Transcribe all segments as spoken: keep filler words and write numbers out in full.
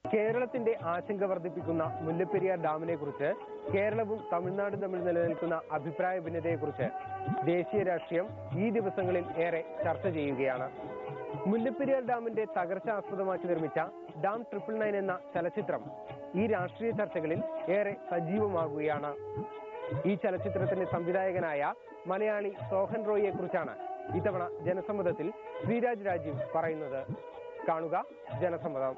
കേരളത്തിന്റെ ആശങ്ക വർദ്ധിപ്പിക്കുന്ന മുല്ലപ്പെരിയാർ ഡാമിനെ കുറിച്ച് കേരളവും തമിഴ്നാടും തമ്മിൽ നിലനിൽക്കുന്ന അഭിപ്രായ ഭിന്നതയെക്കുറിച്ച് ദേശീയ രാഷ്ട്രീയം ഈ ദിവസങ്ങളിൽ ഏറെ ചർച്ച ചെയ്യുകയാണ്. മുല്ലപ്പെരിയാർ ഡാമിന്റെ തകർച്ച ആസ്പദമാക്കി നിർമ്മിച്ച ഡാം ട്രിപ്പിൾ നയൻ എന്ന ചലച്ചിത്രം ഈ രാഷ്ട്രീയ ചർച്ചകളിൽ ഏറെ സജീവമാകുകയാണ്. ഈ ചലച്ചിത്രത്തിന്റെ സംവിധായകനായ മലയാളി സോഹൻ റോയിയെ കുറിച്ചാണ് ഇത്തവണ ജനസമ്മതത്തിൽ ശ്രീരാജ് രാജീവ് പറയുന്നത്. കാണുക ജനസമ്മതം.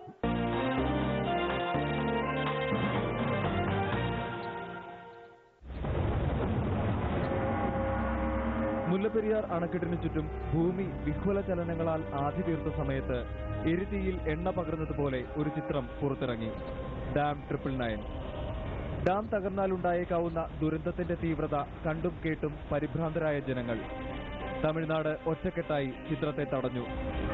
മുല്ലപ്പെരിയാർ അണക്കെട്ടിനു ചുറ്റും ഭൂമി വിഹ്വല ചലനങ്ങളാൽ ആധി തീർത്ത സമയത്ത് എരിതീയിൽ എണ്ണ പകർന്നതുപോലെ ഒരു ചിത്രം പുറത്തിറങ്ങി. Dam triple nine. ഡാം തകർന്നാലുണ്ടായേക്കാവുന്ന ദുരന്തത്തിന്റെ തീവ്രത കണ്ടും കേട്ടും പരിഭ്രാന്തരായ ജനങ്ങൾ. തമിഴ്നാട് ഒറ്റക്കെട്ടായി ചിത്രത്തെ തടഞ്ഞു.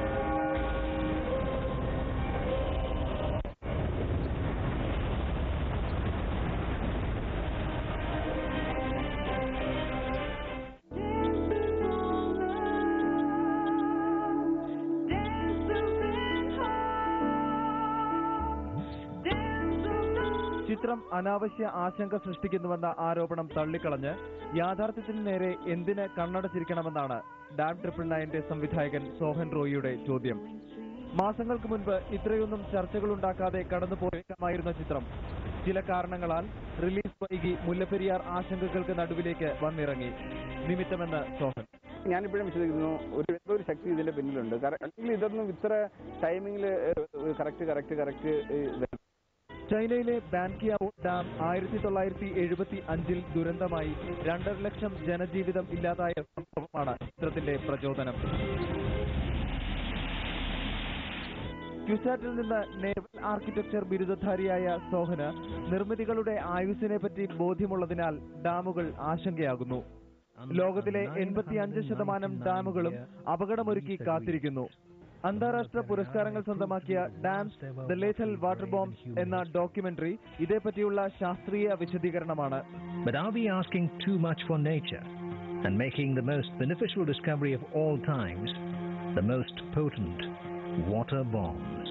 ചിത്രം അനാവശ്യ ആശങ്ക സൃഷ്ടിക്കുന്നുവെന്ന ആരോപണം തള്ളിക്കളഞ്ഞ് യാഥാർത്ഥ്യത്തിന് നേരെ എന്തിന് കണ്ണടച്ചിരിക്കണമെന്നാണ് ഡാം ട്രിപ്പിൾ നയന്റെ സംവിധായകൻ സോഹൻ റോയിയുടെ ചോദ്യം. മാസങ്ങൾക്ക് മുൻപ് ഇത്രയൊന്നും ചർച്ചകളുണ്ടാക്കാതെ കടന്നുപോയേക്കാമായിരുന്ന ചിത്രം ചില കാരണങ്ങളാൽ റിലീസ് വൈകി മുല്ലപ്പെരിയാർ ആശങ്കകൾക്ക് നടുവിലേക്ക് വന്നിറങ്ങി. നിമിത്തമെന്ന് സോഹൻ. ഞാനിപ്പോഴും വിശ്വസിക്കുന്നു ഒരു എന്തോ ഒരു ശക്തി ഇതിന്റെ പിന്നിലുണ്ട്. അല്ലെങ്കിൽ ഇതൊന്നും ഇത്ര ടൈമിംഗിൽ കറക്റ്റ് കറക്റ്റ് കറക്റ്റ് ചൈനയിലെ ബാൻകിയാവോ ഡാം ആയിരത്തി തൊള്ളായിരത്തി എഴുപത്തി അഞ്ചിൽ ദുരന്തമായി രണ്ടര ലക്ഷം ജനജീവിതം ഇല്ലാതായ സംഭവമാണ് ചിത്രത്തിന്റെ പ്രചോദനം. ക്യുസാറ്റിൽ നിന്ന് നേവൽ ആർക്കിടെക്ചർ ബിരുദധാരിയായ സോഹന് നിർമ്മിതികളുടെ ആയുസ്സിനെ പറ്റി ബോധ്യമുള്ളതിനാൽ ഡാമുകൾ ആശങ്കയാകുന്നു. ലോകത്തിലെ എൺപത്തിയഞ്ച് ശതമാനം ഡാമുകളും അപകടമൊരുക്കി കാത്തിരിക്കുന്നു. അന്താരാഷ്ട്ര പുരസ്കാരങ്ങൾ സ്വന്തമാക്കിയ dams the lethal water bombs എന്ന ഡോക്യുമെന്ററി ഇതേപറ്റിയുള്ള ശാസ്ത്രീയ വിശദീകരണമാണ്. But are we asking too much for nature and making the most beneficial discovery of all times the most potent water bombs?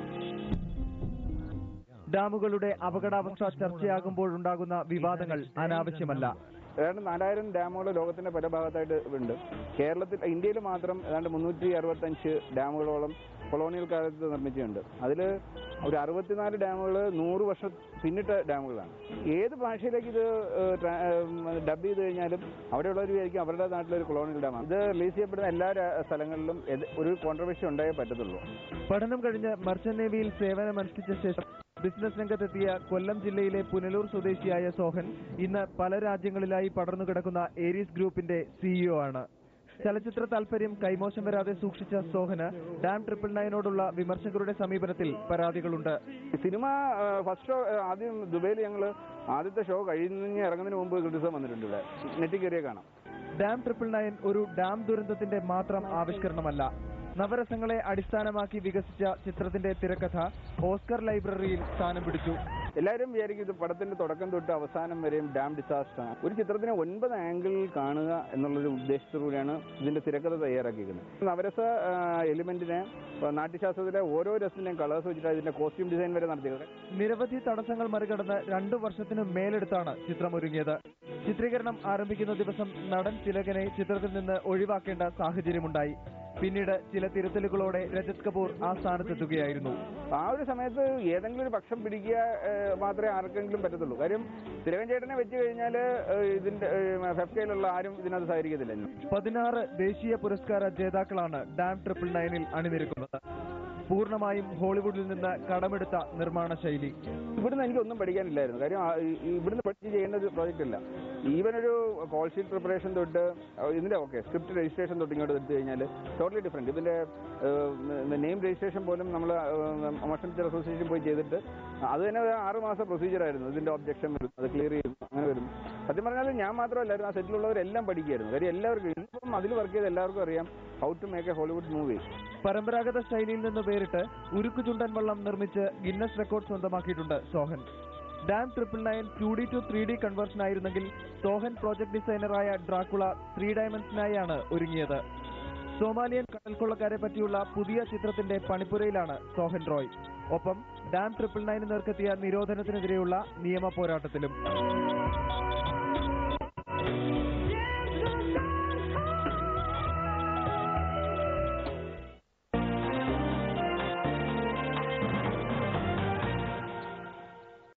ഡാമുകളുടെ അപകടാവസ്ഥ ചർച്ചയാകുമ്പോഴുണ്ടാകുന്ന വിവാദങ്ങൾ അനാവശ്യമല്ല. ഏതാണ്ട് നാലായിരം ഡാമുകൾ ലോകത്തിന്റെ പല ഭാഗത്തായിട്ട് ഉണ്ട്. കേരളത്തിൽ ഇന്ത്യയിൽ മാത്രം ഏതാണ്ട് മുന്നൂറ്റി അറുപത്തഞ്ച് ഡാമുകളോളം കൊളോണിയൽ കാലത്ത് നിർമ്മിച്ചിട്ടുണ്ട്. അതിൽ ഒരു അറുപത്തിനാല് ഡാമുകൾ നൂറ് വർഷം പിന്നിട്ട ഡാമുകളാണ്. ഏത് ഭാഷയിലേക്ക് ഇത് ഡബ് ചെയ്ത് കഴിഞ്ഞാലും അവിടെയുള്ളവർ വിചാരിക്കും അവരുടെ നാട്ടിലൊരു കൊളോണിയൽ ഡാമാണ്. ഇത് റിലീസ് ചെയ്യപ്പെടുന്ന എല്ലാ സ്ഥലങ്ങളിലും ഒരു കോൺട്രവേഴ്സി ഉണ്ടായേ പറ്റത്തുള്ളൂ. പഠനം കഴിഞ്ഞ് മർച്ചന്റ് നേവിയിൽ സേവനമനുഷ്ഠിച്ച ശേഷം ബിസിനസ് രംഗത്തെത്തിയ കൊല്ലം ജില്ലയിലെ പുനലൂർ സ്വദേശിയായ സോഹൻ ഇന്ന് പല രാജ്യങ്ങളിലായി പടർന്നു കിടക്കുന്ന ഏരീസ് ഗ്രൂപ്പിന്റെ സിഇഒ ആണ്. ചലച്ചിത്ര താൽപര്യം കൈമോശം വരാതെ സൂക്ഷിച്ച സോഹന് ഡാം ട്രിപ്പിൾ നയനോടുള്ള വിമർശകരുടെ സമീപനത്തിൽ പരാതികളുണ്ട്. സിനിമ ഫസ്റ്റ് ഷോ ആദ്യം ദുബൈയിൽ ഞങ്ങൾ ആദ്യത്തെ ഷോ കഴിഞ്ഞ് ഇറങ്ങുന്നതിന് മുമ്പ് ക്രിറ്റിസം വന്നിട്ടുണ്ട്. ഇവിടെ നെറ്റിൽ കയറിയ കാണാം. ഡാം ട്രിപ്പിൾ നയൻ ഒരു ഡാം ദുരന്തത്തിന്റെ മാത്രം ആവിഷ്കരണമല്ല. നവരസങ്ങളെ അടിസ്ഥാനമാക്കി വികസിച്ച ചിത്രത്തിന്റെ തിരക്കഥ ഓസ്കർ ലൈബ്രറിയിൽ സ്ഥാനം പിടിച്ചു. എല്ലാവരും വിചാരിക്കും ഇത് പടത്തിന്റെ തുടക്കം തൊട്ട് അവസാനം വരെയും ഡാം ഡിസാസ്റ്റർ ആണ്. ഒരു ചിത്രത്തിനെ ഒൻപത് ആംഗിളിൽ കാണുക എന്നുള്ളൊരു ഉദ്ദേശത്തോടുകൂടിയാണ് ഇതിന്റെ തിരക്കഥ തയ്യാറാക്കിയിരിക്കുന്നത്. നവരസ എലിമെന്റിനെ നാട്യശാസ്ത്രത്തിലെ ഓരോ രസത്തിന്റെയും കളേഴ്സ് വെച്ചിട്ടാണ് ഇതിന്റെ കോസ്റ്റ്യൂം ഡിസൈൻ വരെ നടത്തിയത്. നിരവധി തടസ്സങ്ങൾ മറികടന്ന് രണ്ടു വർഷത്തിനു മേലെടുത്താണ് ചിത്രം ഒരുങ്ങിയത്. ചിത്രീകരണം ആരംഭിക്കുന്ന ദിവസം നടൻ തിലകനെ ചിത്രത്തിൽ നിന്ന് ഒഴിവാക്കേണ്ട സാഹചര്യമുണ്ടായി. പിന്നീട് ചില തിരുത്തലുകളോടെ രജത് കപൂർ ആ സ്ഥാനത്തെത്തുകയായിരുന്നു. ആ ഒരു സമയത്ത് ഏതെങ്കിലും ഒരു പക്ഷം പിടിക്കുക മാത്രമേ ആർക്കെങ്കിലും പറ്റത്തുള്ളൂ. കാര്യം തിലകൻ ചേട്ടനെ വെച്ച് കഴിഞ്ഞാൽ ഇതിന്റെ ഫെഫ്കയിലുള്ള ആരും ഇതിനകത്ത് സഹകരിക്കത്തില്ല. പതിനാറ് ദേശീയ പുരസ്കാര ജേതാക്കളാണ് ഡാം ട്രിപ്പിൾ നയനിൽ അണിനിരക്കുന്നത്. പൂർണ്ണമായും ഹോളിവുഡിൽ നിന്ന് കടമെടുത്ത നിർമ്മാണ ശൈലി. ഇവിടുന്ന് എനിക്കൊന്നും പഠിക്കാനില്ലായിരുന്നു. കാര്യം ഇവിടുന്ന് പഠിച്ച് ചെയ്യേണ്ട ഒരു പ്രോജക്റ്റ് അല്ല. ഈവൻ ഒരു കോൾ ഷീറ്റ് പ്രിപ്പറേഷൻ തൊട്ട് ഇതിന്റെ ഓക്കെ സ്ക്രിപ്റ്റ് രജിസ്ട്രേഷൻ തൊട്ട് ഇങ്ങോട്ട് എടുത്തു കഴിഞ്ഞാൽ ടോട്ടലി ഡിഫറെന്റ്. ഇതിന്റെ നെയിം രജിസ്ട്രേഷൻ പോലും നമ്മൾ മോഷൻ പിക്ചർ അസോസിയേഷൻ പോയി ചെയ്തിട്ട് അത് തന്നെ ആറ് മാസം പ്രൊസീജിയർ ആയിരുന്നു. ഇതിന്റെ ഒബ്ജക്ഷൻ വരും, അത് ക്ലിയർ ചെയ്യും, അങ്ങനെ വരും. സത്യം പറഞ്ഞാൽ ഞാൻ മാത്രമല്ലായിരുന്നു, ആ സെറ്റിലുള്ളവരെല്ലാം പഠിക്കുകയായിരുന്നു. കാര്യം എല്ലാവർക്കും ഇപ്പം അതിൽ വർക്ക് ചെയ്ത് എല്ലാവർക്കും അറിയാം how to make a Hollywood movie. പരമ്പരാഗത ശൈലിയിൽ നിന്ന് വേറിട്ട് ഉരുക്കു ചുണ്ടൻ വള്ളം നിർമ്മിച്ച് ഗിന്നസ് റെക്കോർഡ് സ്വന്തമാക്കിയിട്ടുണ്ട് Sohan. Dam triple nine two D to three D conversion ആയിരുന്നെങ്കിൽ സോഹൻ പ്രോജക്ട് ഡിസൈനറായ ഡ്രാക്കുള ത്രീ ഡയമെൻഷനായാണ് ഒരുങ്ങിയത്. സോമാലിയൻ കടൽക്കൊള്ളക്കാരെ പറ്റിയുള്ള പുതിയ ചിത്രത്തിന്റെ പണിപ്പുരയിലാണ് സോഹൻ റോയ്. ഒപ്പം ഡാം ട്രിപ്പിൾ നയന് നേർക്കെത്തിയ നിരോധനത്തിനെതിരെയുള്ള നിയമ പോരാട്ടത്തിലും.